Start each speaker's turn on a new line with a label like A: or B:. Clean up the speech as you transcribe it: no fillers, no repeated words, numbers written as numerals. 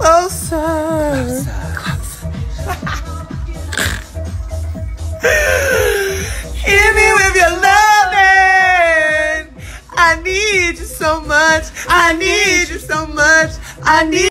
A: closer. Hear me with your loving. I need you so much. I need you so much. I need